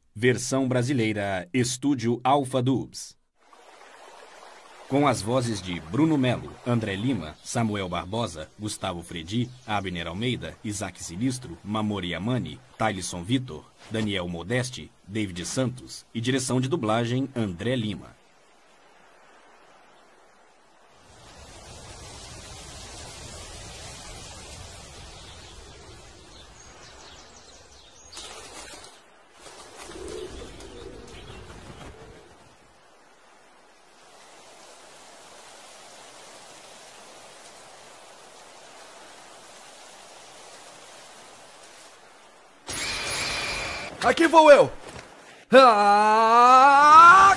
Versão brasileira Estúdio Alpha Dubs. Com as vozes de Bruno Melo, André Lima, Samuel Barbosa, Gustavo Fredi, Abner Almeida, Isaac Silistro, Mamori Amani, Talisson Vitor, Daniel Modesti, David Santos e direção de dublagem André Lima. Aqui vou eu! Ah!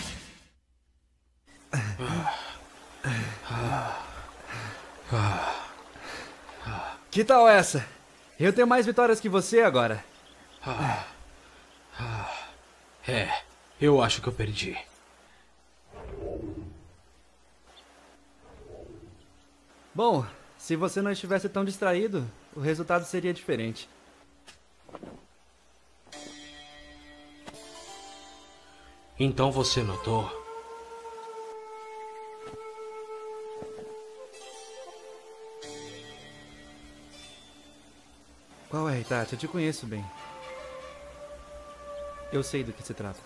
Que tal essa? Eu tenho mais vitórias que você agora. Eu acho que eu perdi. Bom, se você não estivesse tão distraído, o resultado seria diferente. Então você notou? Qual é, Itachi? Eu te conheço bem. Eu sei do que se trata.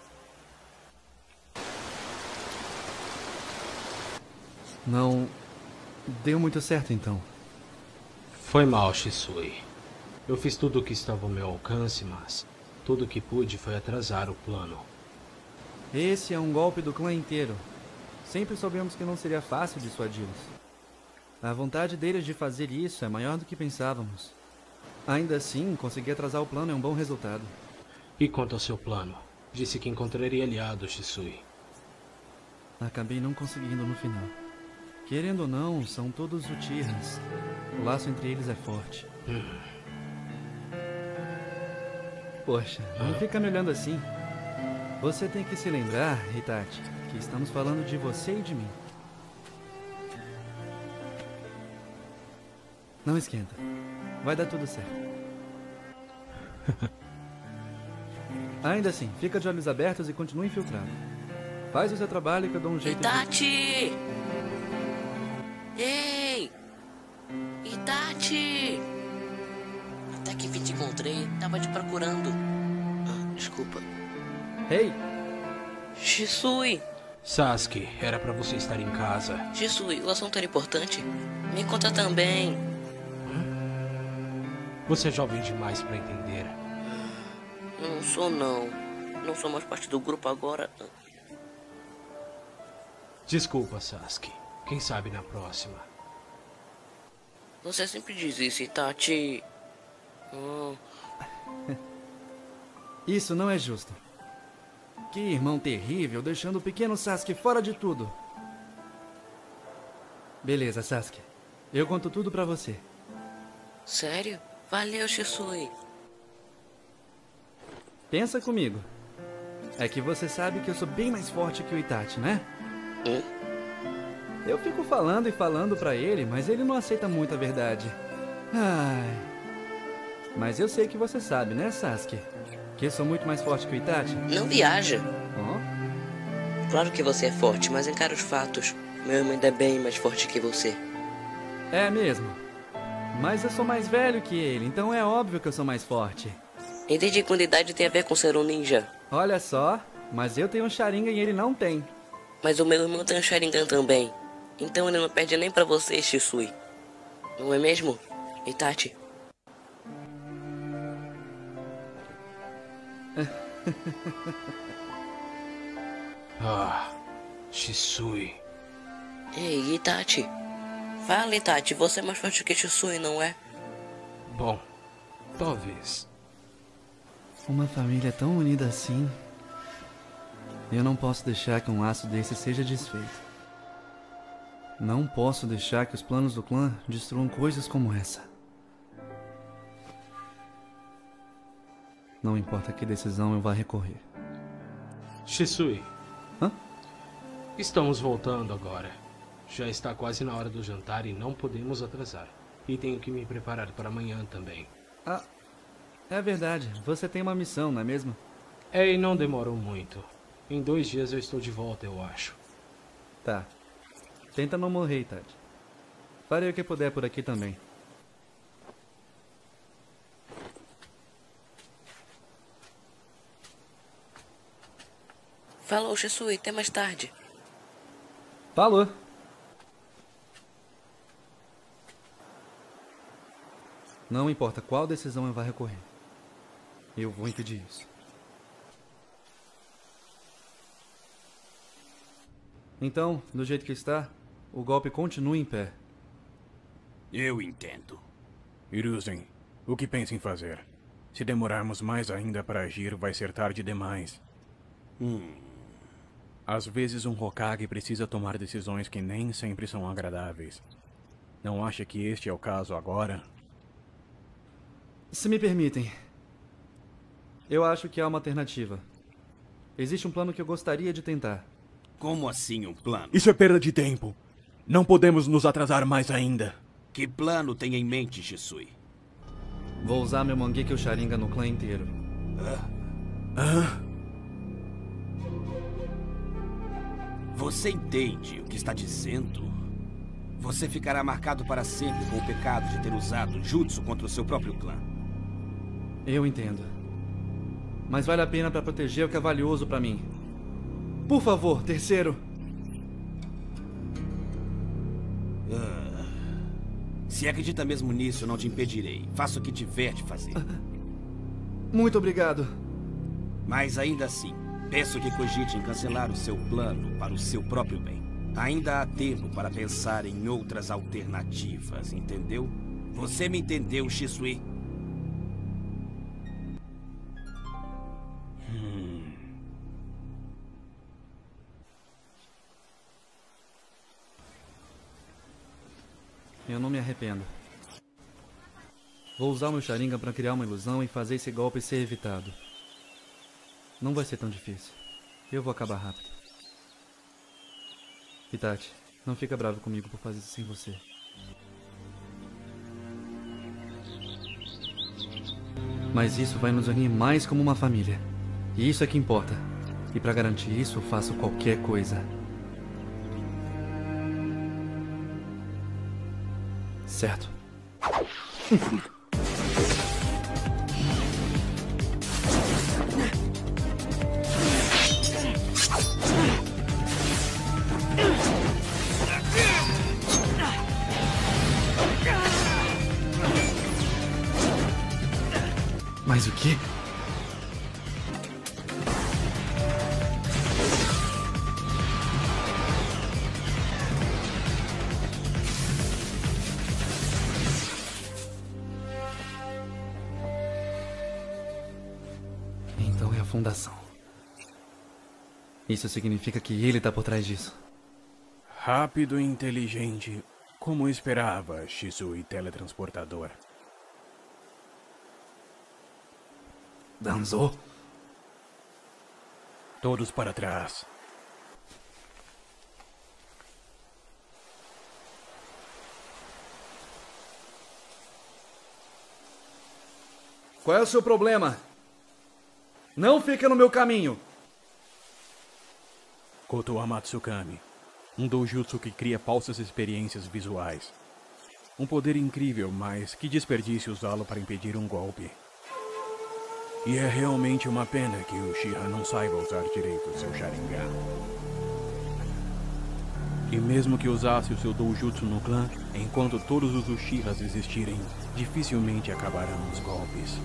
Não deu muito certo, então. Foi mal, Shisui. Eu fiz tudo o que estava ao meu alcance, mas tudo o que pude foi atrasar o plano. Esse é um golpe do clã inteiro. Sempre soubemos que não seria fácil dissuadi-los. A vontade deles de fazer isso é maior do que pensávamos. Ainda assim, conseguir atrasar o plano é um bom resultado. E quanto ao seu plano? Disse que encontraria aliados, Shisui. Acabei não conseguindo no final. Querendo ou não, são todos Uchihas. O laço entre eles é forte. Poxa, não fica me olhando assim. Você tem que se lembrar, Itachi, que estamos falando de você e de mim. Não esquenta. Vai dar tudo certo. Ainda assim, fica de olhos abertos e continue infiltrado. Faz o seu trabalho que eu dou um jeito Itachi! Ei! Itachi! Até que enfim te encontrei, tava te procurando. Desculpa. Ei! Shisui! Sasuke, era pra você estar em casa. Shisui, o assunto era importante. Me conta também. Você é jovem demais pra entender. Não sou não. Não sou mais parte do grupo agora. Desculpa, Sasuke. Quem sabe na próxima. Você sempre diz isso, Itachi. Isso não é justo. Que irmão terrível, deixando o pequeno Sasuke fora de tudo. Beleza, Sasuke. Eu conto tudo pra você. Sério? Valeu, Shisui. Pensa comigo. É que você sabe que eu sou bem mais forte que o Itachi, né? Eu fico falando e falando pra ele, mas ele não aceita muito a verdade. Ai. Mas eu sei que você sabe, né, Sasuke? Que eu sou muito mais forte que o Itachi. Não viaja. Oh? Claro que você é forte, mas encara os fatos. Meu irmão ainda é bem mais forte que você. É mesmo. Mas eu sou mais velho que ele, então é óbvio que eu sou mais forte. E desde quando idade tem a ver com ser um ninja? Olha só, mas eu tenho um Sharingan e ele não tem. Mas o meu irmão tem um Sharingan também. Então ele não perde nem pra você, Shisui. Não é mesmo, Itachi? Shisui. Ei, Itachi. Fala, Itachi, você é mais forte que Shisui, não é? Bom, talvez. Uma família tão unida assim. Eu não posso deixar que um laço desse seja desfeito. Não posso deixar que os planos do clã destruam coisas como essa. Não importa que decisão eu vá recorrer. Shisui. Hã? Estamos voltando agora. Já está quase na hora do jantar e não podemos atrasar. E tenho que me preparar para amanhã também. Ah, é verdade. Você tem uma missão, não é mesmo? E não demorou muito. Em 2 dias eu estou de volta, eu acho. Tá. Tenta não morrer, Itachi. Farei o que puder por aqui também. Falou, Shisui. Até mais tarde. Falou! Não importa qual decisão eu vá recorrer. Eu vou impedir isso. Então, do jeito que está, o golpe continua em pé. Eu entendo. Hiruzen, o que pensa em fazer? Se demorarmos mais ainda para agir, vai ser tarde demais. Às vezes um Hokage precisa tomar decisões que nem sempre são agradáveis. Não acha que este é o caso agora? Se me permitem, eu acho que há uma alternativa. Existe um plano que eu gostaria de tentar. Como assim um plano? Isso é perda de tempo. Não podemos nos atrasar mais ainda. Que plano tem em mente, Shisui? Vou usar meu Mangekyo Sharingan no clã inteiro. Você entende o que está dizendo? Você ficará marcado para sempre com o pecado de ter usado jutsu contra o seu próprio clã. Eu entendo. Mas vale a pena para proteger o que é valioso para mim. Por favor, terceiro. Se acredita mesmo nisso, eu não te impedirei. Faça o que tiver de fazer. Muito obrigado. Mas ainda assim, peço que cogite em cancelar o seu plano para o seu próprio bem. Ainda há tempo para pensar em outras alternativas, entendeu? Você me entendeu, Shisui? Eu não me arrependo. Vou usar o meu Sharingan para criar uma ilusão e fazer esse golpe ser evitado. Não vai ser tão difícil. Eu vou acabar rápido. Itachi, não fica bravo comigo por fazer isso sem você. Mas isso vai nos unir mais como uma família. E isso é que importa. E para garantir isso, eu faço qualquer coisa. Certo. Mas o quê? Então é a fundação. Isso significa que ele está por trás disso. Rápido e inteligente, como esperava, Shisui teletransportador. Danzo? Todos para trás. Qual é o seu problema? Não fica no meu caminho. Koto Amatsukami. Um doujutsu que cria falsas experiências visuais. Um poder incrível, mas que desperdício usá-lo para impedir um golpe. E é realmente uma pena que o Uchiha não saiba usar direito o seu Sharingan. E mesmo que usasse o seu doujutsu no clã, enquanto todos os Uchihas existirem, dificilmente acabarão os golpes.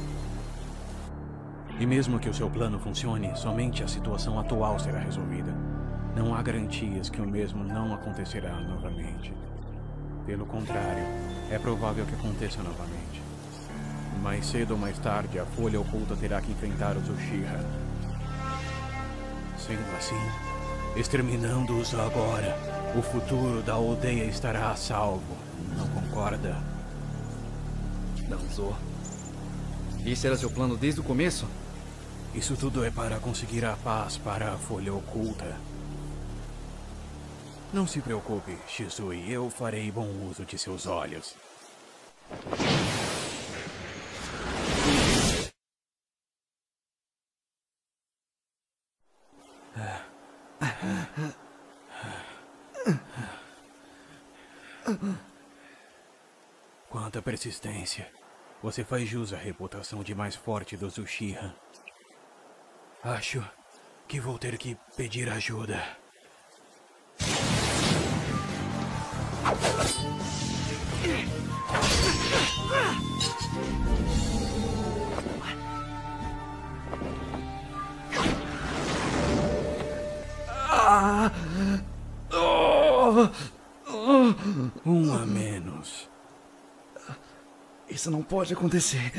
E mesmo que o seu plano funcione, somente a situação atual será resolvida. Não há garantias que o mesmo não acontecerá novamente. Pelo contrário, é provável que aconteça novamente. Mais cedo ou mais tarde, a Folha Oculta terá que enfrentar os Uchiha. Sendo assim, exterminando-os agora, o futuro da aldeia estará a salvo. Não concorda? Danzo. Esse era seu plano desde o começo? Isso tudo é para conseguir a paz para a Folha Oculta. Não se preocupe, Shisui, eu farei bom uso de seus olhos. Quanta persistência. Você faz jus à reputação de mais forte dos Uchiha. Acho que vou ter que pedir ajuda. Um a menos. Isso não pode acontecer.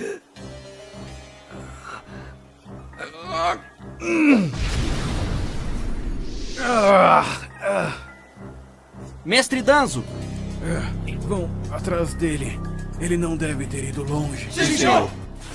Mestre Danzo! Vão atrás dele. Ele não deve ter ido longe. Sim, senhor!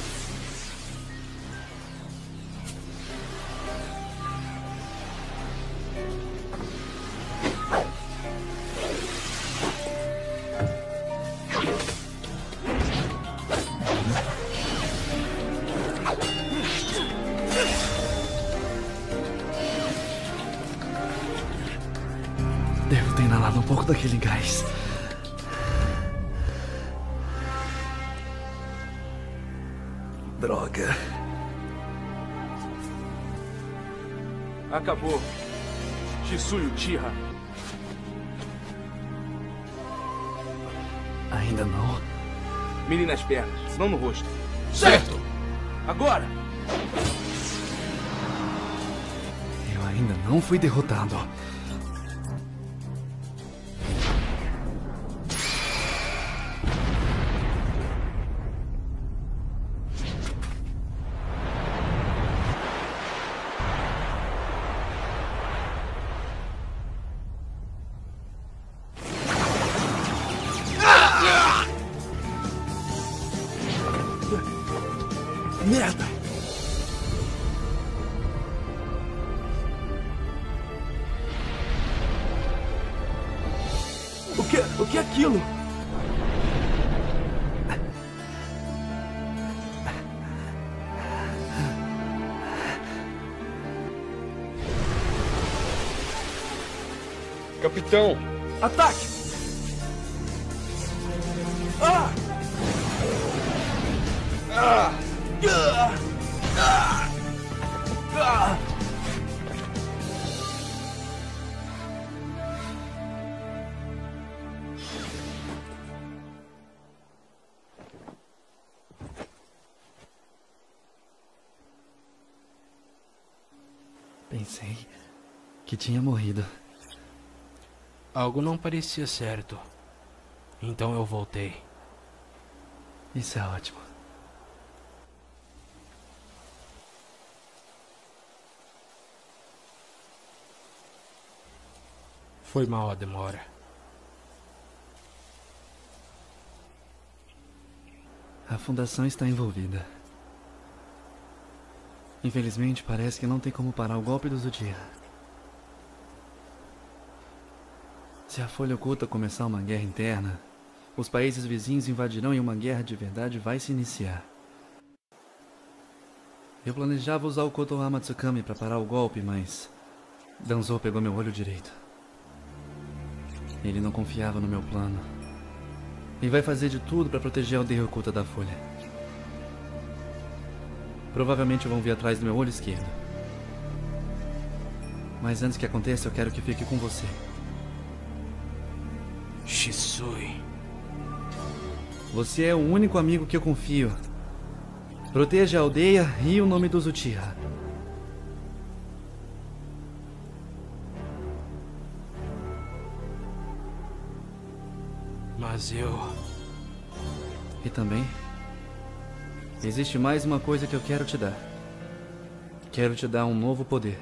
Devo ter inalado um pouco daquele gás. Droga. Acabou. Shisui Uchiha. Ainda não. Mire nas pernas, não no rosto. Certo! Agora! Eu ainda não fui derrotado. Merda! O que é aquilo? Capitão! Ataque! Ah! Ah! Ah! Ah! Ah! Pensei que tinha morrido. Algo não parecia certo. Então eu voltei. Isso é ótimo. Foi mal a demora. A fundação está envolvida. Infelizmente, parece que não tem como parar o golpe dos Uchiha. Se a Folha Oculta começar uma guerra interna, os países vizinhos invadirão e uma guerra de verdade vai se iniciar. Eu planejava usar o Kotohama Tsukami para parar o golpe, mas Danzo pegou meu olho direito. Ele não confiava no meu plano. E vai fazer de tudo para proteger a aldeia oculta da Folha. Provavelmente vão vir atrás do meu olho esquerdo. Mas antes que aconteça, eu quero que fique com você. Shisui. Você é o único amigo que eu confio. Proteja a aldeia e o nome dos Uchiha. Mas eu... E também, existe mais uma coisa que eu quero te dar. Quero te dar um novo poder.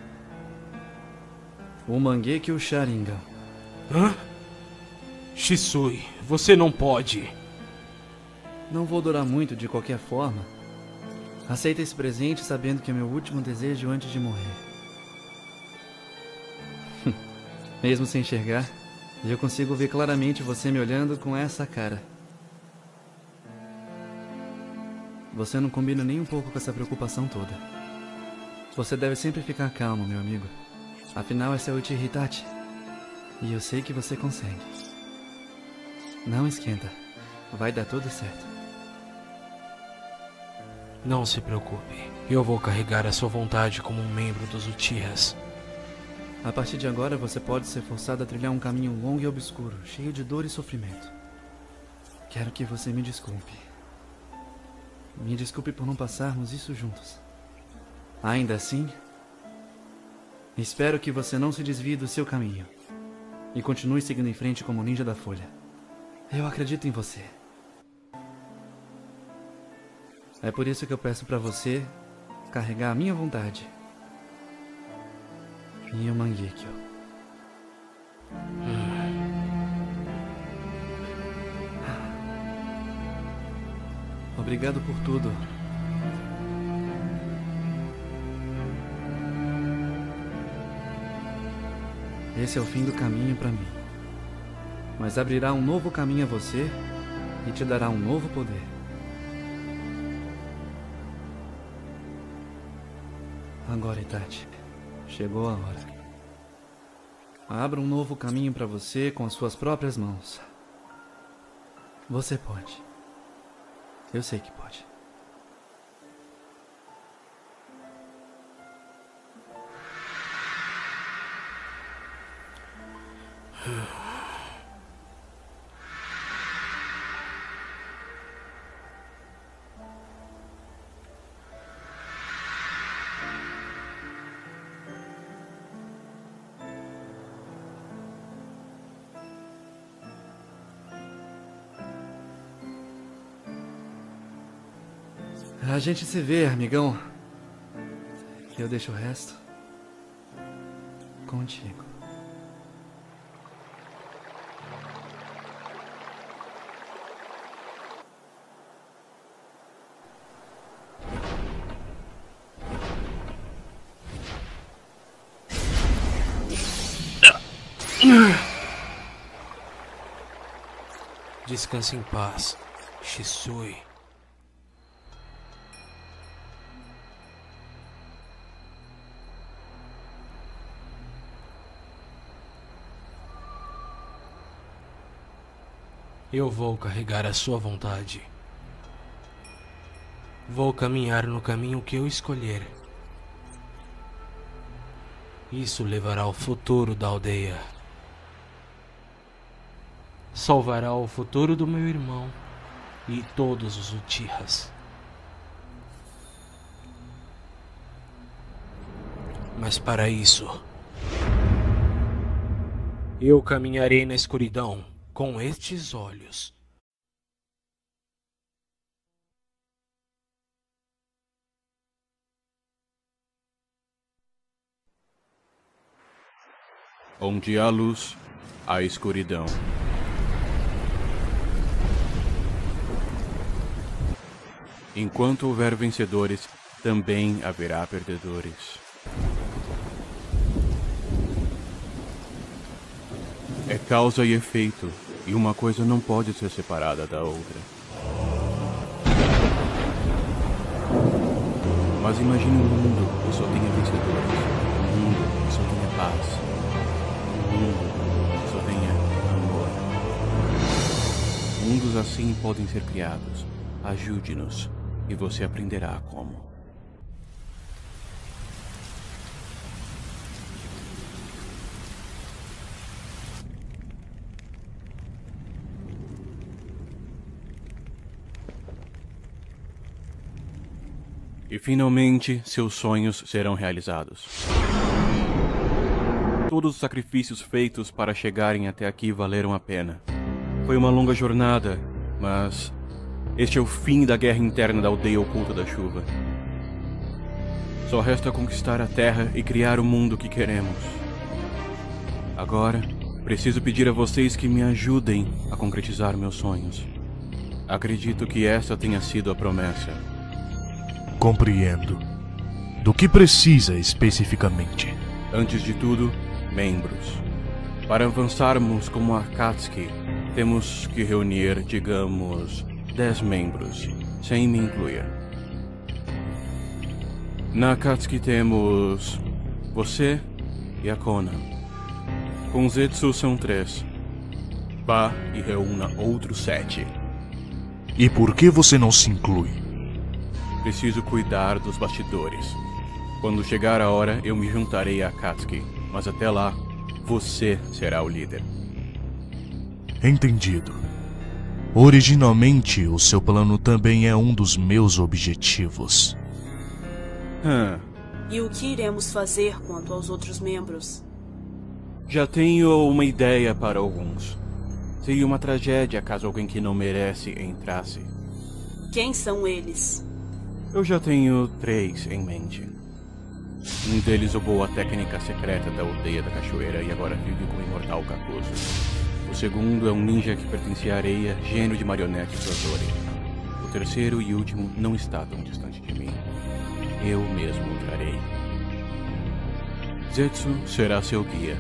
O Mangekyo e o Sharingan. Hã? Shisui, você não pode. Não vou durar muito de qualquer forma. Aceita esse presente sabendo que é meu último desejo antes de morrer. Mesmo sem enxergar, eu consigo ver claramente você me olhando com essa cara. Você não combina nem um pouco com essa preocupação toda. Você deve sempre ficar calmo, meu amigo. Afinal, essa é o Uchiha Itachi. E eu sei que você consegue. Não esquenta. Vai dar tudo certo. Não se preocupe. Eu vou carregar a sua vontade como um membro dos Uchihas. A partir de agora, você pode ser forçado a trilhar um caminho longo e obscuro, cheio de dor e sofrimento. Quero que você me desculpe. Me desculpe por não passarmos isso juntos. Ainda assim, espero que você não se desvie do seu caminho e continue seguindo em frente como ninja da Folha. Eu acredito em você. É por isso que eu peço pra você carregar a minha vontade e o Mangekyo. Obrigado por tudo. Esse é o fim do caminho pra mim. Mas abrirá um novo caminho a você e te dará um novo poder. Agora, Itachi, chegou a hora. Abra um novo caminho pra você com as suas próprias mãos. Você pode. Eu sei que pode. A gente se vê, amigão. Eu deixo o resto contigo. Descanse em paz, Shisui. Eu vou carregar a sua vontade. Vou caminhar no caminho que eu escolher. Isso levará ao futuro da aldeia. Salvará o futuro do meu irmão e todos os Uchihas. Mas para isso, eu caminharei na escuridão com estes olhos. Onde há luz, há escuridão. Enquanto houver vencedores, também haverá perdedores. É causa e efeito, e uma coisa não pode ser separada da outra. Mas imagine um mundo que só tenha vencedores, um mundo que só tenha paz, um mundo que só tenha amor. Mundos assim podem ser criados. Ajude-nos, e você aprenderá como. E finalmente, seus sonhos serão realizados. Todos os sacrifícios feitos para chegarem até aqui valeram a pena. Foi uma longa jornada, mas este é o fim da guerra interna da aldeia oculta da chuva. Só resta conquistar a terra e criar o mundo que queremos. Agora, preciso pedir a vocês que me ajudem a concretizar meus sonhos. Acredito que esta tenha sido a promessa. Compreendo. Do que precisa especificamente? Antes de tudo, membros. Para avançarmos como Akatsuki, temos que reunir, digamos, 10 membros, sem me incluir. Na Akatsuki temos você e a Kona. Com Zetsu são 3. Vá e reúna outros 7. E por que você não se inclui? Preciso cuidar dos bastidores. Quando chegar a hora, eu me juntarei a Akatsuki. Mas até lá, você será o líder. Entendido. Originalmente, o seu plano também é um dos meus objetivos. E o que iremos fazer quanto aos outros membros? Já tenho uma ideia para alguns. Seria uma tragédia caso alguém que não merece entrasse. Quem são eles? Eu já tenho 3 em mente. Um deles roubou a técnica secreta da aldeia da cachoeira e agora vive com o imortal Kakuzu. O segundo é um ninja que pertence à areia, gênio de marionetes do Azori. O terceiro e último não está tão distante de mim. Eu mesmo o trarei. Zetsu será seu guia.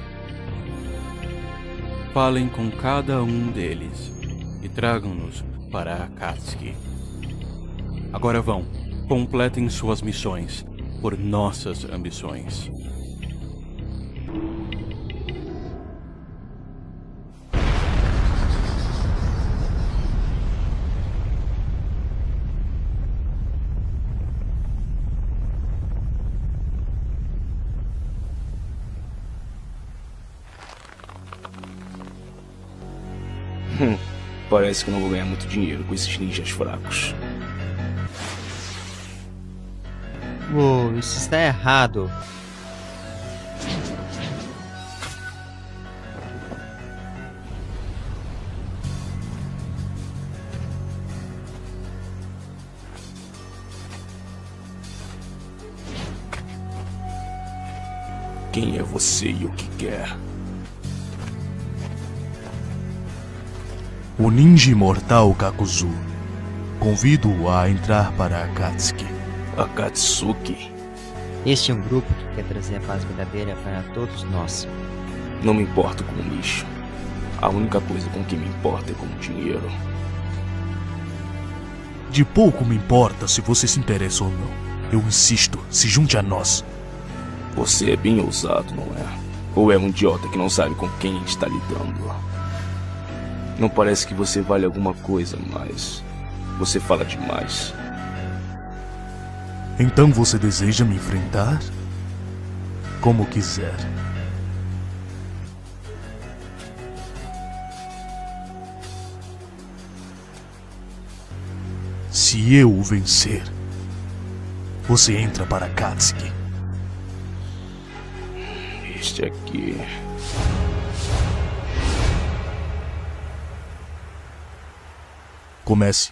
Falem com cada um deles e tragam-nos para Akatsuki. Agora vão, completem suas missões por nossas ambições. Parece que eu não vou ganhar muito dinheiro com esses ninjas fracos. Uou, isso está errado. Quem é você e o que quer? O ninja imortal Kakuzu. Convido-o a entrar para Akatsuki. Akatsuki? Este é um grupo que quer trazer a paz verdadeira para todos nós. Não me importo com o lixo. A única coisa com que me importa é com o dinheiro. De pouco me importa se você se interessa ou não. Eu insisto, se junte a nós. Você é bem ousado, não é? Ou é um idiota que não sabe com quem está lidando? Não parece que você vale alguma coisa, mas você fala demais. Então você deseja me enfrentar? Como quiser. Se eu o vencer, você entra para Akatsuki. Este aqui... Comece.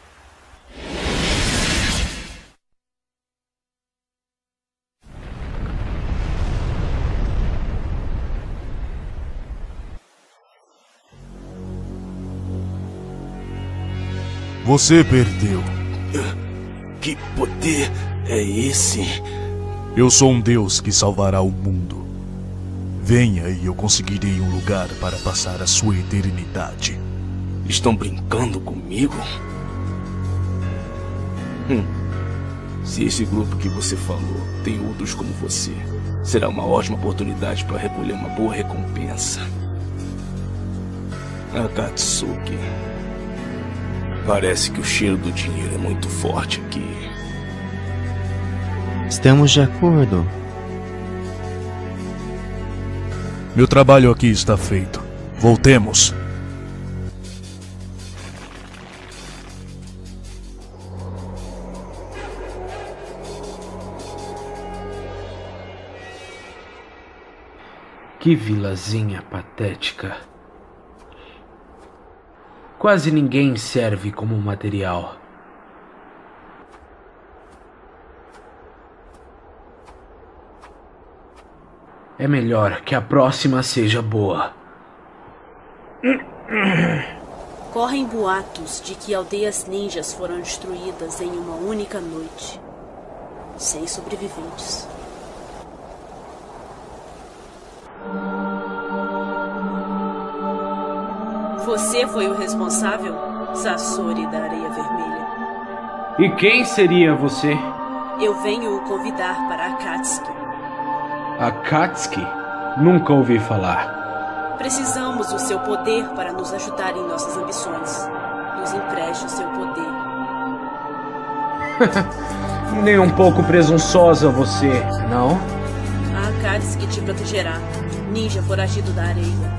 Você perdeu. Que poder é esse? Eu sou um deus que salvará o mundo. Venha e eu conseguirei um lugar para passar a sua eternidade. Estão brincando comigo? Se esse grupo que você falou tem outros como você, será uma ótima oportunidade para recolher uma boa recompensa. Akatsuki. Parece que o cheiro do dinheiro é muito forte aqui. Estamos de acordo. Meu trabalho aqui está feito. Voltemos. Que vilazinha patética. Quase ninguém serve como material. É melhor que a próxima seja boa. Correm boatos de que aldeias ninjas foram destruídas em uma única noite, sem sobreviventes. Você foi o responsável, Sasori da Areia Vermelha. E quem seria você? Eu venho o convidar para Akatsuki. Akatsuki? Nunca ouvi falar. Precisamos do seu poder para nos ajudar em nossas ambições. Nos empreste o seu poder. Nem um pouco presunçosa você, não? A Akatsuki te protegerá. Ninja foragido da areia.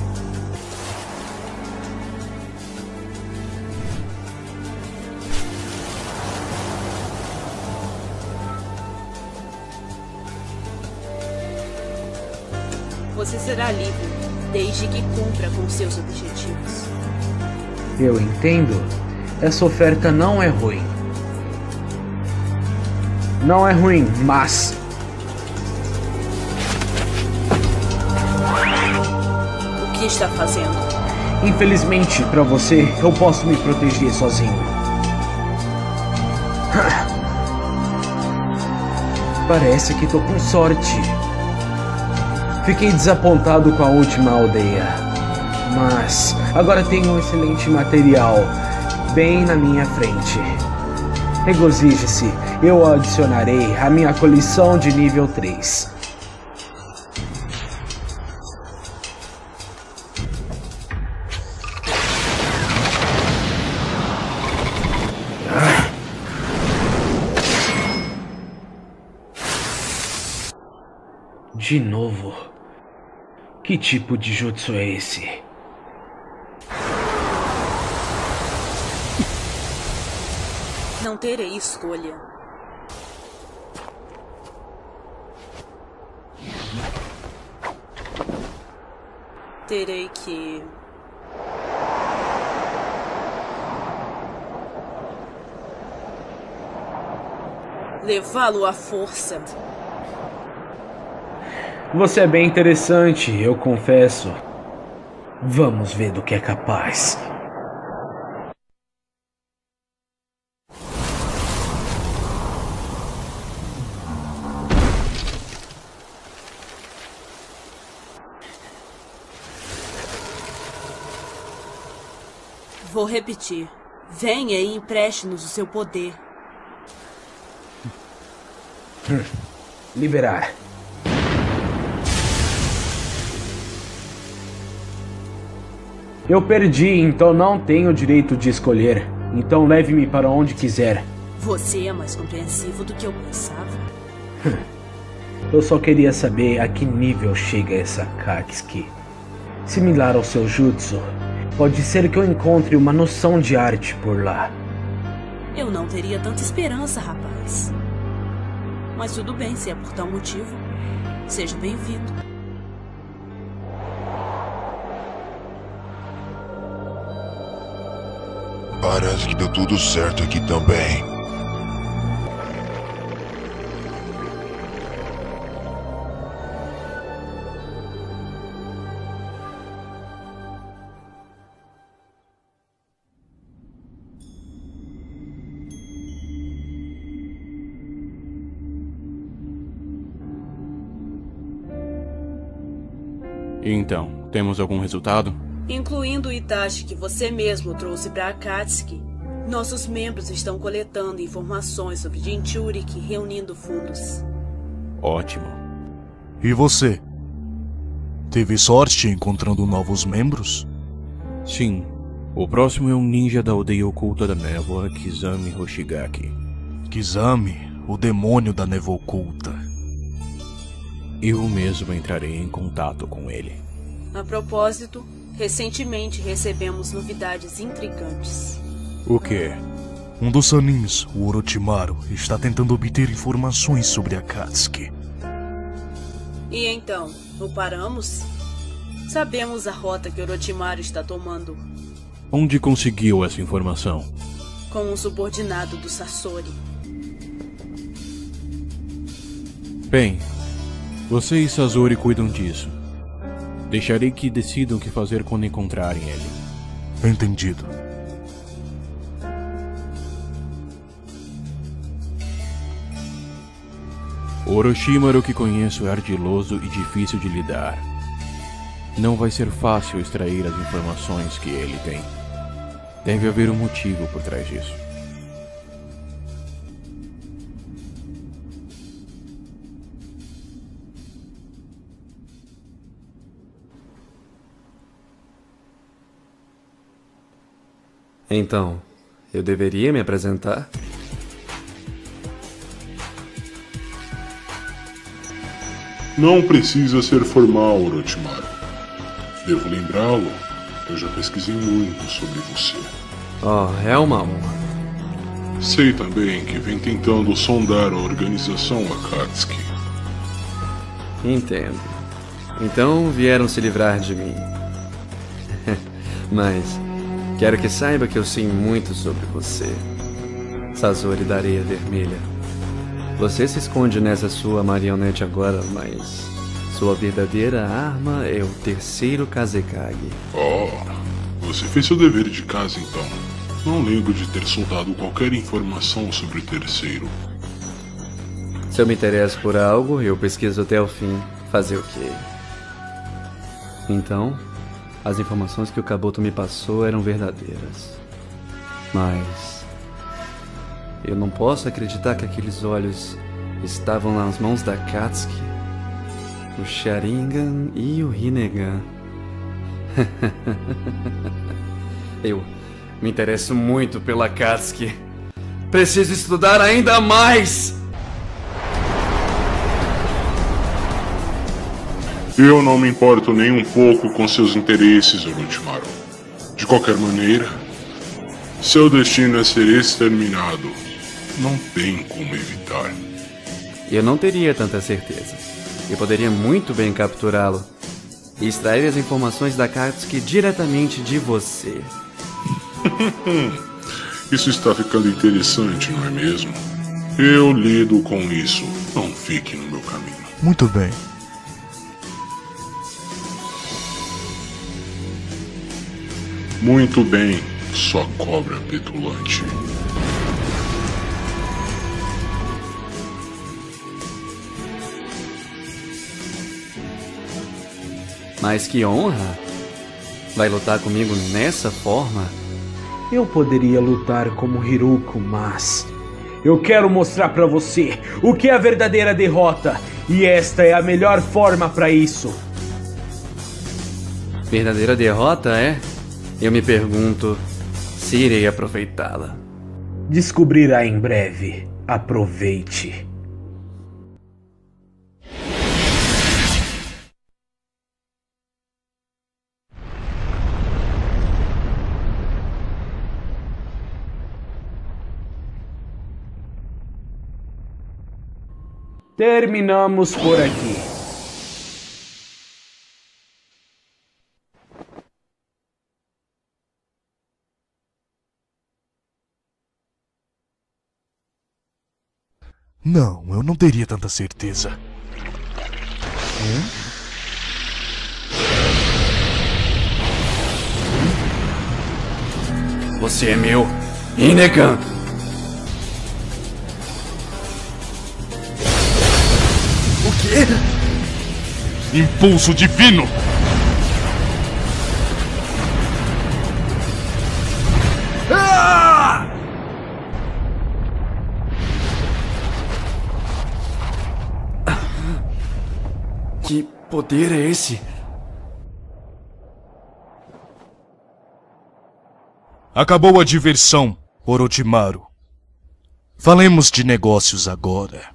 Você será livre, desde que cumpra com seus objetivos. Eu entendo. Essa oferta não é ruim. Não é ruim, mas... O que está fazendo? Infelizmente, pra você, eu posso me proteger sozinho. Parece que tô com sorte. Fiquei desapontado com a última aldeia, mas agora tenho um excelente material bem na minha frente. Regozije-se, eu adicionarei a minha coleção de nível 3. De novo. Que tipo de jutsu é esse? Não terei escolha. Terei que... levá-lo à força. Você é bem interessante, eu confesso. Vamos ver do que é capaz. Vou repetir. Venha e empreste-nos o seu poder. Liberar. Eu perdi, então não tenho o direito de escolher. Então leve-me para onde quiser. Você é mais compreensivo do que eu pensava. Eu só queria saber a que nível chega essa Akatsuki. Similar ao seu jutsu, pode ser que eu encontre uma noção de arte por lá. Eu não teria tanta esperança, rapaz. Mas tudo bem, se é por tal motivo. Seja bem-vindo. Parece que deu tudo certo aqui também. E então, temos algum resultado? Incluindo o Itachi que você mesmo trouxe para Akatsuki, nossos membros estão coletando informações sobre Jinchuriki e reunindo fundos. Ótimo. E você? Teve sorte encontrando novos membros? Sim. O próximo é um ninja da aldeia oculta da névoa, Kizami Hoshigaki. Kizami, o demônio da névoa oculta. Eu mesmo entrarei em contato com ele. A propósito, recentemente recebemos novidades intrigantes. O quê? Um dos Sanins, o Orochimaru, está tentando obter informações sobre a Akatsuki. E então, o paramos? Sabemos a rota que Orochimaru está tomando. Onde conseguiu essa informação? Com um subordinado do Sasori. Bem, você e Sasori cuidam disso. Deixarei que decidam o que fazer quando encontrarem ele. Entendido. O Orochimaru que conheço é ardiloso e difícil de lidar. Não vai ser fácil extrair as informações que ele tem. Deve haver um motivo por trás disso. Então, eu deveria me apresentar? Não precisa ser formal, Orochimaru. Devo lembrá-lo, eu já pesquisei muito sobre você. Oh, é uma honra. Sei também que vem tentando sondar a organização Akatsuki. Entendo. Então vieram se livrar de mim. Mas quero que saiba que eu sei muito sobre você. Sazori da Areia Vermelha. Você se esconde nessa sua marionete agora, mas sua verdadeira arma é o terceiro Kazekage. Oh, você fez seu dever de casa então. Não lembro de ter soltado qualquer informação sobre o terceiro. Se eu me interesso por algo, eu pesquiso até o fim. Fazer o quê? Então, as informações que o Kabuto me passou eram verdadeiras. Mas eu não posso acreditar que aqueles olhos estavam nas mãos da Akatsuki, o Sharingan e o Rinnegan. Eu me interesso muito pela Akatsuki. Preciso estudar ainda mais! Eu não me importo nem um pouco com seus interesses, Orochimaru. De qualquer maneira, seu destino é ser exterminado. Não tem como evitar. Eu não teria tanta certeza. Eu poderia muito bem capturá-lo e extrair as informações da Akatsuki diretamente de você. Isso está ficando interessante, não é mesmo? Eu lido com isso. Não fique no meu caminho. Muito bem. Muito bem, sua cobra petulante. Mas que honra! Vai lutar comigo nessa forma? Eu poderia lutar como Hiruko, mas eu quero mostrar pra você o que é a verdadeira derrota, e esta é a melhor forma pra isso. Verdadeira derrota, é? Eu me pergunto se irei aproveitá-la. Descobrirá em breve. Aproveite. Terminamos por aqui. Não, eu não teria tanta certeza. Você é meu Rinnegan! O quê? Impulso divino! Ah! Que poder é esse? Acabou a diversão, Orochimaru. Falemos de negócios agora.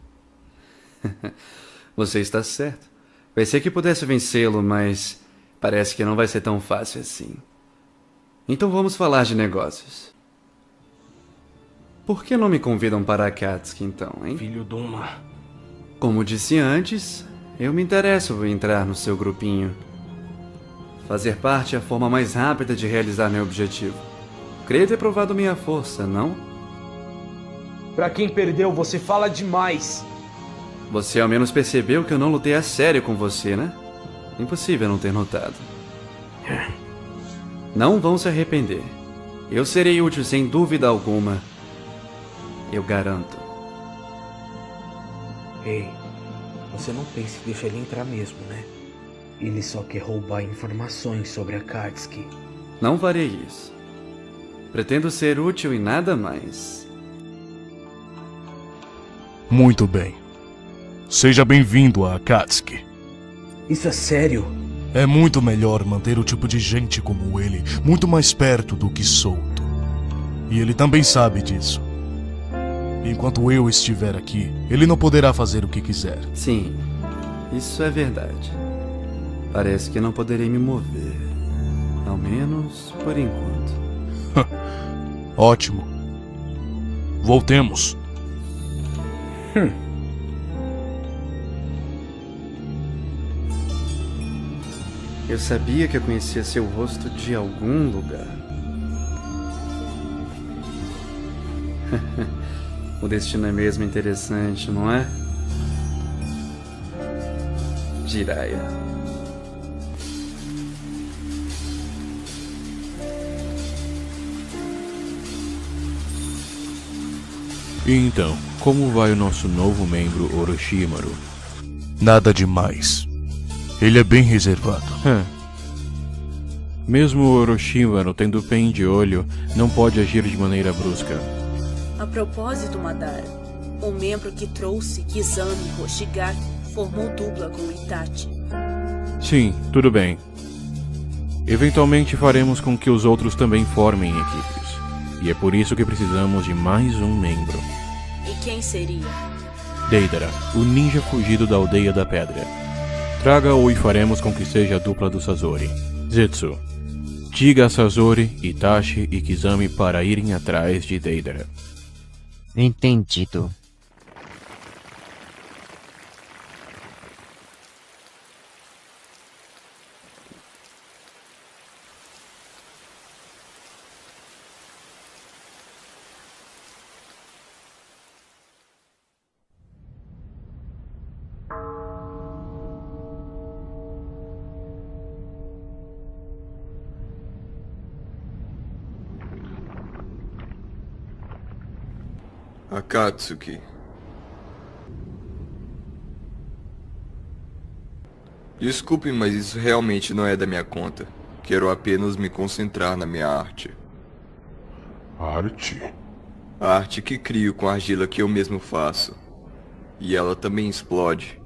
Você está certo. Pensei que pudesse vencê-lo, mas parece que não vai ser tão fácil assim. Então vamos falar de negócios. Por que não me convidam para a Akatsuki então, hein? Filho de uma... Como disse antes, eu me interesso por entrar no seu grupinho. Fazer parte é a forma mais rápida de realizar meu objetivo. Creio ter provado minha força, não? Pra quem perdeu, você fala demais. Você ao menos percebeu que eu não lutei a sério com você, né? Impossível não ter notado. Não vão se arrepender. Eu serei útil sem dúvida alguma. Eu garanto. Ei, você não pensa em deixar ele entrar mesmo, né? Ele só quer roubar informações sobre a Akatsuki. Não farei isso. Pretendo ser útil e nada mais. Muito bem. Seja bem-vindo a Akatsuki. Isso é sério? É muito melhor manter o tipo de gente como ele muito mais perto do que solto. E ele também sabe disso. Enquanto eu estiver aqui, ele não poderá fazer o que quiser. Sim, isso é verdade. Parece que não poderei me mover. Ao menos por enquanto. Ótimo. Voltemos. Eu sabia que eu conhecia seu rosto de algum lugar. O destino é mesmo interessante, não é? Jiraiya. E então, como vai o nosso novo membro Orochimaru? Nada demais. Ele é bem reservado. Mesmo o Orochimaru tendo pen de olho, não pode agir de maneira brusca. A propósito, Madara, o membro que trouxe Kizami Hoshigaki formou dupla com Itachi. Sim, tudo bem. Eventualmente faremos com que os outros também formem equipes. E é por isso que precisamos de mais um membro. E quem seria? Deidara, o ninja fugido da Aldeia da Pedra. Traga-o e faremos com que seja a dupla do Sasori. Zetsu, diga a Sasori, Itachi e Kizami para irem atrás de Deidara. Entendido. Akatsuki. Desculpe, mas isso realmente não é da minha conta. Quero apenas me concentrar na minha arte. Arte? A arte que crio com a argila que eu mesmo faço. E ela também explode.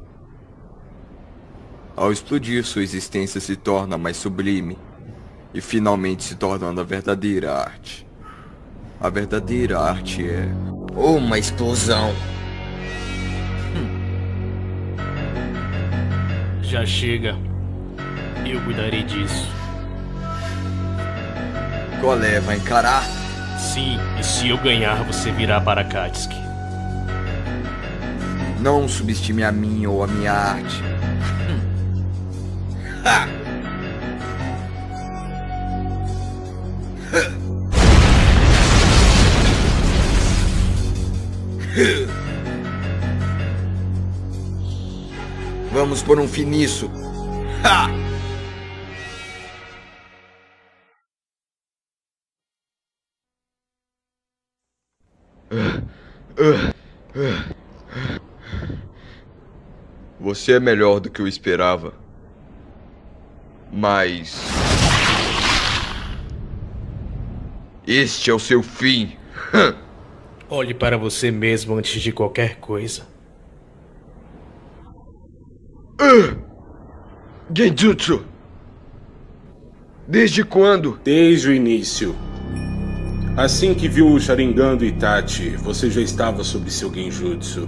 Ao explodir, sua existência se torna mais sublime. E finalmente se tornando a verdadeira arte. A verdadeira arte é... uma explosão. Já chega. Eu cuidarei disso. Qual é? Vai encarar? Sim, e se eu ganhar, você virá para Akatsuki. Não subestime a mim ou a minha arte. Vamos por um fim nisso. Você é melhor do que eu esperava. Mas... este é o seu fim. Olhe para você mesmo antes de qualquer coisa. Genjutsu! Desde quando? Desde o início. Assim que viu o Sharingan do Itachi, você já estava sob seu Genjutsu.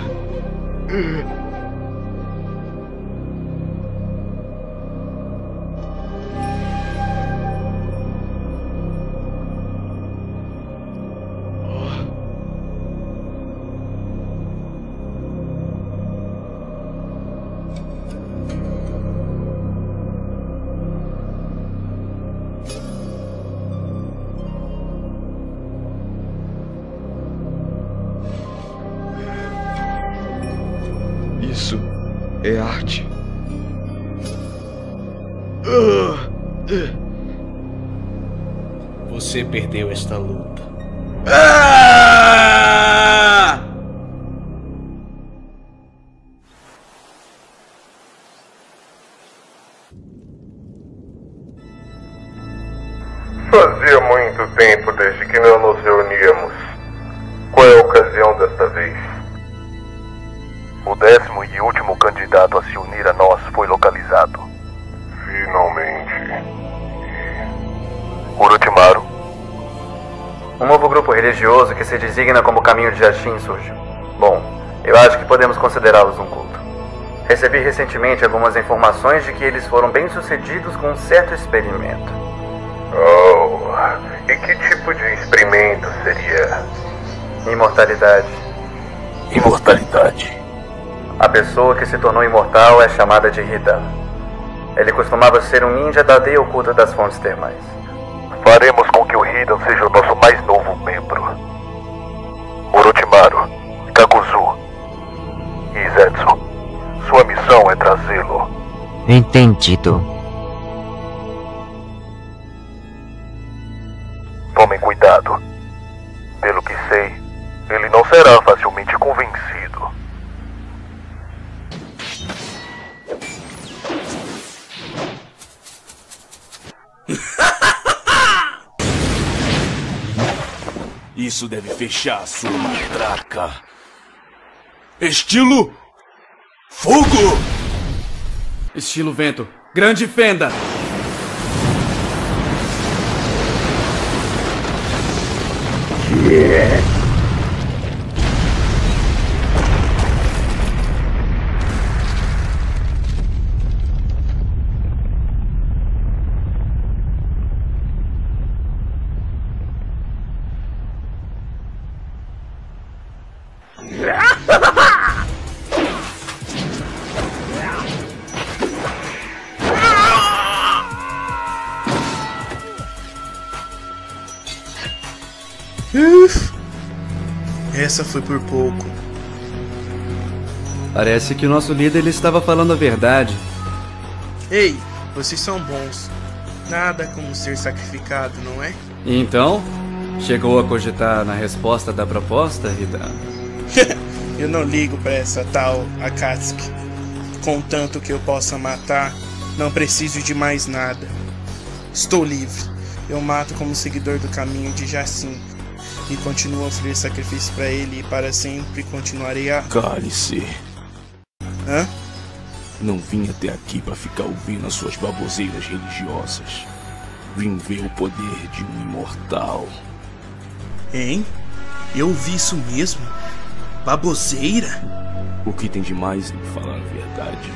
Isso é arte. Você perdeu esta luta. Fazia muito tempo desde que não nos reuníamos. Qual é a ocasião desta vez? O 10º e último candidato a se unir a nós foi localizado. Finalmente. Orochimaru, Um novo grupo religioso que se designa como Caminho de Jashin surgiu. Bom, eu acho que podemos considerá-los um culto. Recebi recentemente algumas informações de que eles foram bem-sucedidos com um certo experimento. Oh, e que tipo de experimento seria? Imortalidade. Imortalidade. A pessoa que se tornou imortal é chamada de Hidan. Ele costumava ser um ninja da aldeia oculta das fontes termais. Faremos com que o Hidan seja o nosso mais novo membro. Orochimaru, Kakuzu e Zetsu, sua missão é trazê-lo. Entendido. Tomem cuidado. Pelo que sei, ele não será facilmente convencido. Isso deve fechar sua matraca. Estilo fogo! Estilo vento. Grande fenda! Essa foi por pouco. Parece que o nosso líder ele estava falando a verdade. Ei, vocês são bons. Nada como ser sacrificado, não é? Então, chegou a cogitar na resposta da proposta, Hidan? Eu não ligo pra essa tal Akatsuki. Contanto que eu possa matar, não preciso de mais nada. Estou livre. Eu mato como seguidor do caminho de Jashin. E continuo a oferecer sacrifício para ele e para sempre continuarei a... Cale-se. Hã? Não vim até aqui para ficar ouvindo as suas baboseiras religiosas. Vim ver o poder de um imortal. Hein? Eu ouvi isso mesmo? Baboseira? O que tem de mais em falar a verdade?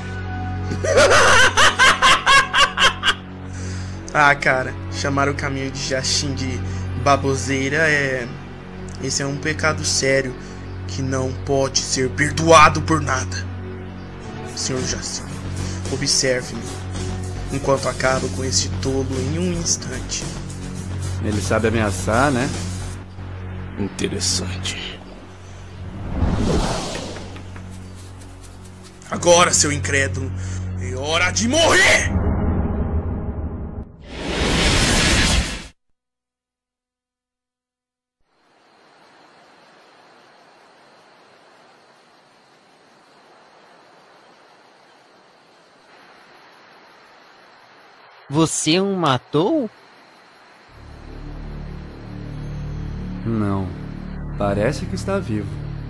Ah, cara, chamar o caminho de Jashin de baboseira é... Esse é um pecado sério que não pode ser perdoado por nada. Senhor Jashin, observe-me enquanto acabo com esse tolo em um instante. Ele sabe ameaçar, né? Interessante. Agora, seu incrédulo, é hora de morrer! Você o matou? Não. Parece que está vivo.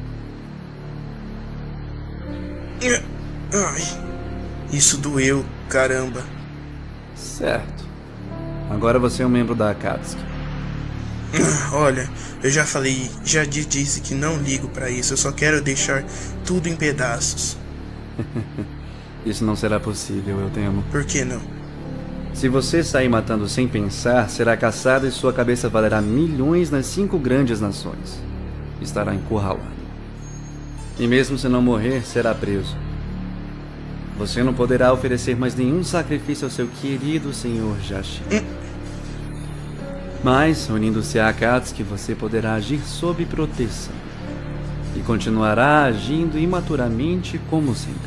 Ai, isso doeu, caramba. Certo. Agora você é um membro da Akatsuki. Olha, eu já falei, já disse que não ligo pra isso. Eu só quero deixar tudo em pedaços. Isso não será possível, eu temo. Por que não? Se você sair matando sem pensar, será caçado e sua cabeça valerá milhões nas 5 grandes nações. Estará encurralado. E mesmo se não morrer, será preso. Você não poderá oferecer mais nenhum sacrifício ao seu querido senhor Jashin. Mas, unindo-se a Akatsuki, você poderá agir sob proteção. E continuará agindo imaturamente como sempre.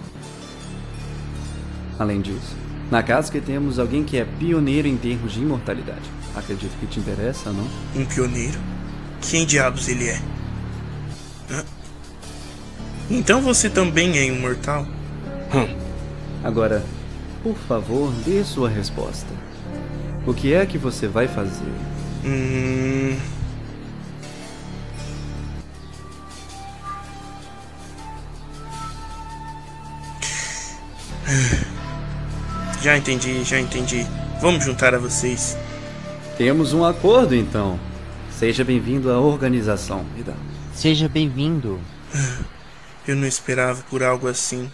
Além disso, na Akatsuki temos alguém que é pioneiro em termos de imortalidade. Acredito que te interessa, não? Um pioneiro? Quem diabos ele é? Hã? Então você também é imortal? Agora, por favor, dê sua resposta. O que é que você vai fazer? Já entendi. Vamos juntar a vocês. Temos um acordo, então. Seja bem-vindo à organização, Hidan. Seja bem-vindo. Eu não esperava por algo assim.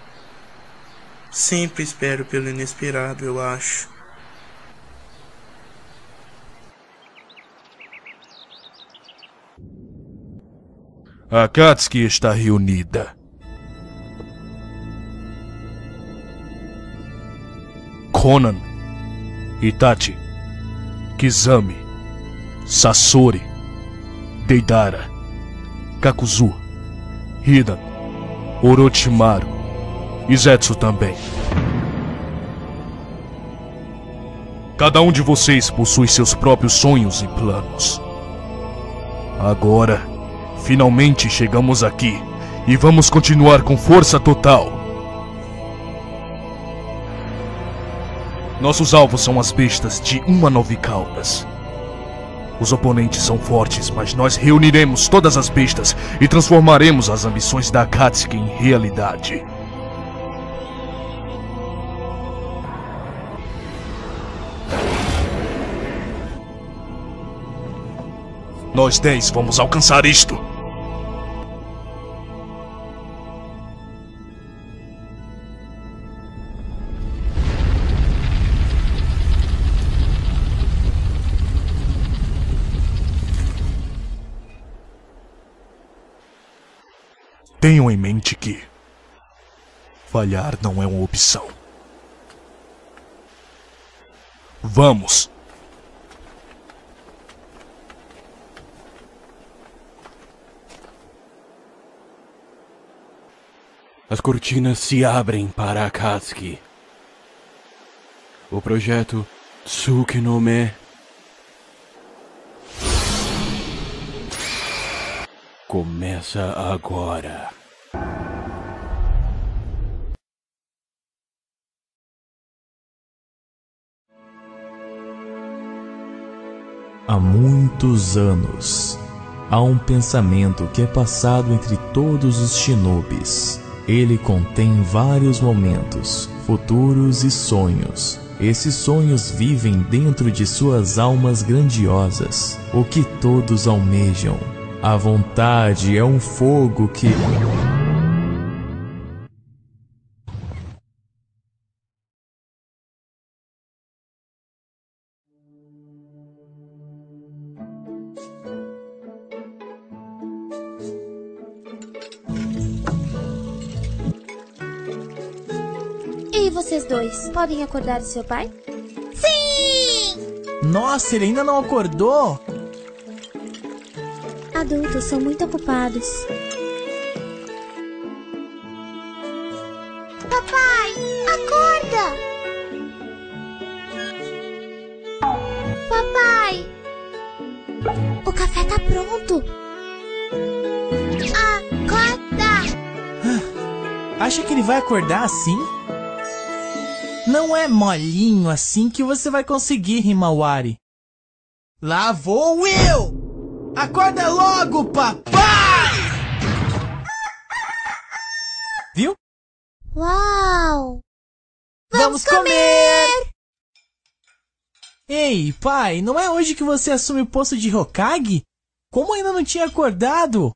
Sempre espero pelo inesperado, eu acho. A Akatsuki está reunida. Conan, Itachi, Kizami, Sasori, Deidara, Kakuzu, Hidan, Orochimaru e Zetsu também. Cada um de vocês possui seus próprios sonhos e planos. Agora, finalmente chegamos aqui e vamos continuar com força total. Nossos alvos são as bestas de 9 caudas. Os oponentes são fortes, mas nós reuniremos todas as bestas e transformaremos as ambições da Akatsuki em realidade. Nós 10 vamos alcançar isto. Tenham em mente que falhar não é uma opção. Vamos! As cortinas se abrem para Akatsuki. O projeto Tsukinome começa agora. Há muitos anos, há um pensamento que é passado entre todos os shinobis. Ele contém vários momentos, futuros e sonhos. Esses sonhos vivem dentro de suas almas grandiosas, o que todos almejam. A vontade é um fogo que... E vocês dois, podem acordar o seu pai? Sim! Nossa, ele ainda não acordou? Adultos são muito ocupados. Papai, acorda! Papai! O café tá pronto! Acorda! Acha que ele vai acordar assim? Não é molinho assim que você vai conseguir, Himawari. Lá vou eu! Acorda logo, papai! Viu? Uau! Vamos comer! Ei, pai, não é hoje que você assume o posto de Hokage? Como ainda não tinha acordado?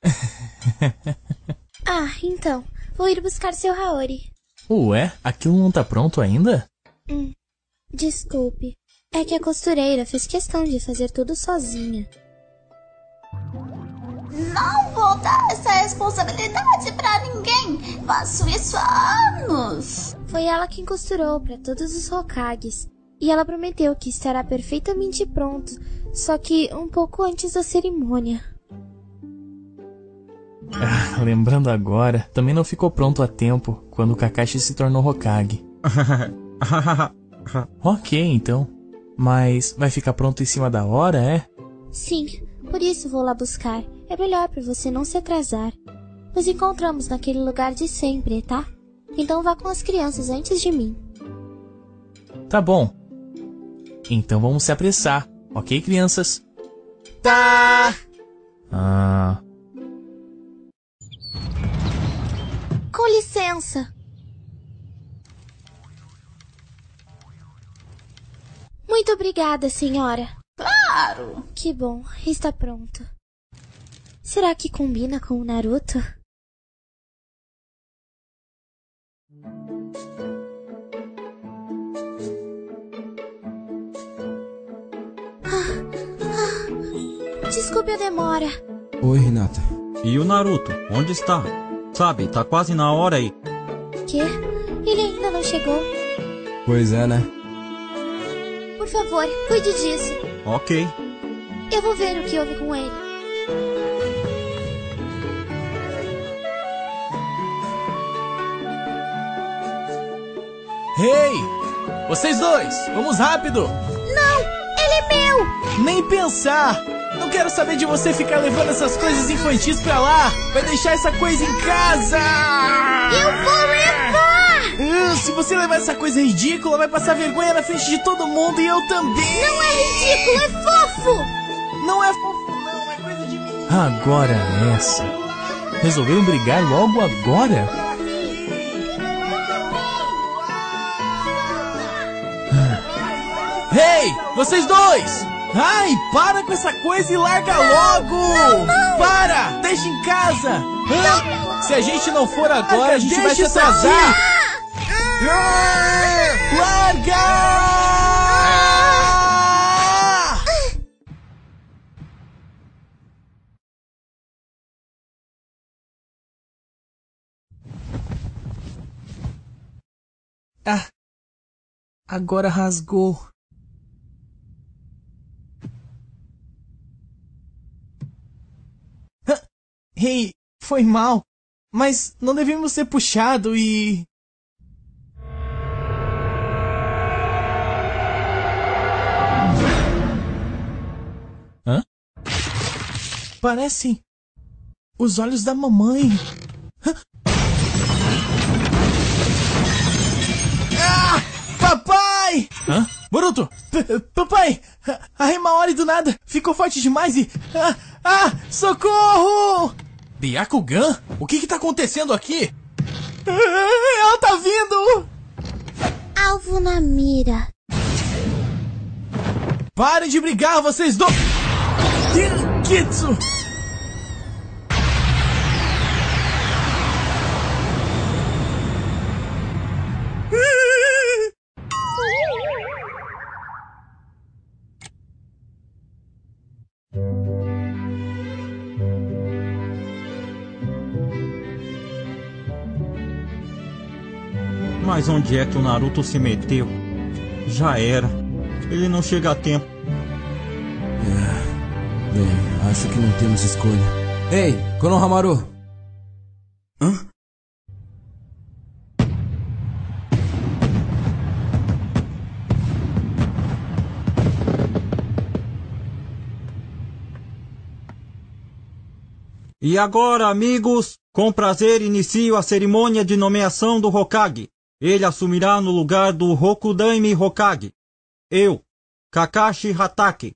Ah, então, vou ir buscar seu Haori. Ué, aquilo não tá pronto ainda? Desculpe, é que a costureira fez questão de fazer tudo sozinha. Não vou dar essa responsabilidade pra ninguém. Faço isso há anos. Foi ela quem costurou pra todos os Hokages. E ela prometeu que estará perfeitamente pronto, só que um pouco antes da cerimônia. Lembrando agora, também não ficou pronto a tempo quando o Kakashi se tornou Hokage. Ok, então. Mas vai ficar pronto em cima da hora, é? Sim, por isso vou lá buscar. É melhor pra você não se atrasar. Nos encontramos naquele lugar de sempre, tá? Então vá com as crianças antes de mim. Tá bom. Então vamos se apressar, ok, crianças? Tá! Com licença. Muito obrigada, senhora. Claro! claro. Que bom, está pronto. Será que combina com o Naruto? Desculpe a demora. Oi, Hinata. E o Naruto? Onde está? Sabe, tá quase na hora aí. Quê? Ele ainda não chegou. Pois é, né? Por favor, cuide disso. Ok. Eu vou ver o que houve com ele. Hey! Vocês dois! Vamos rápido! Não! Ele é meu! Nem pensar! Não quero saber de você ficar levando essas coisas infantis pra lá! Vai deixar essa coisa em casa! Eu vou levar! Se você levar essa coisa ridícula, vai passar vergonha na frente de todo mundo e eu também! Não é ridículo, é fofo! Não é fofo não, é coisa de mim! Agora essa! Resolveram brigar logo agora? Hey! Vocês dois! Ai, para com essa coisa e larga logo! Não. Para! Deixa em casa! Se a gente não for agora, a gente vai se atrasar! Larga! Ah! Agora rasgou. Hey, foi mal, mas não devemos ser puxado e... Hã? Parecem os olhos da mamãe. Ah! Papai! Hã? Boruto! Papai! A Himaori do nada ficou forte demais e... Socorro! Byakugan? O que tá acontecendo aqui? Ela tá vindo! Alvo na mira. Parem de brigar, vocês dois! Kitsu! Mas onde é que o Naruto se meteu? Já era. Ele não chega a tempo. Bem, acho que não temos escolha. Ei, Konohamaru! Hã? E agora, amigos, com prazer inicio a cerimônia de nomeação do Hokage. Ele assumirá no lugar do Rokudaime Hokage. Eu, Kakashi Hatake.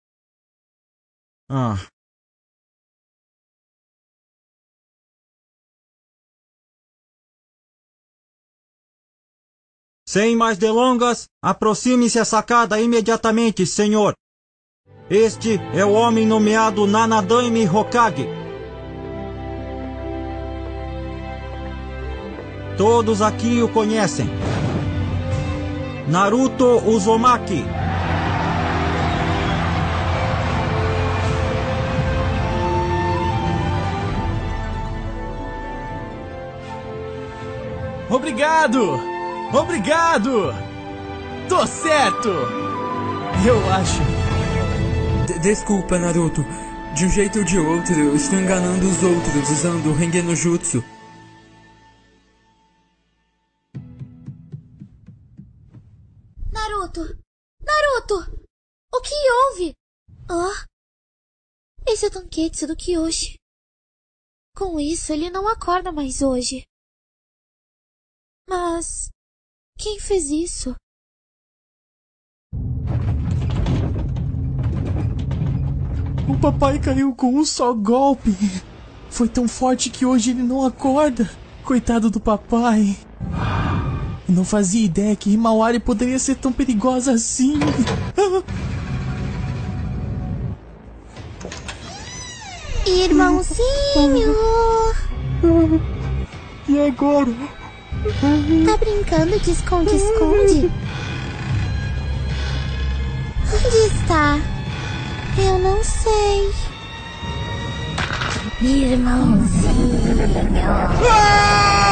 Sem mais delongas, aproxime-se à sacada imediatamente, senhor. Este é o homem nomeado Nanadaime Hokage. Todos aqui o conhecem. Naruto Uzumaki. Obrigado! Obrigado! Tô certo! Eu acho. Desculpa, Naruto. De um jeito ou de outro, eu estou enganando os outros usando o Rengen no Jutsu. Naruto! O que houve? Esse é o Tanketsu do Kyoshi. Com isso, ele não acorda mais hoje. Mas... quem fez isso? O papai caiu com um só golpe. Foi tão forte que hoje ele não acorda. Coitado do papai. Eu não fazia ideia que Himawari poderia ser tão perigosa assim. Irmãozinho! E agora? Tá brincando de esconde-esconde? Onde está? Eu não sei. Irmãozinho.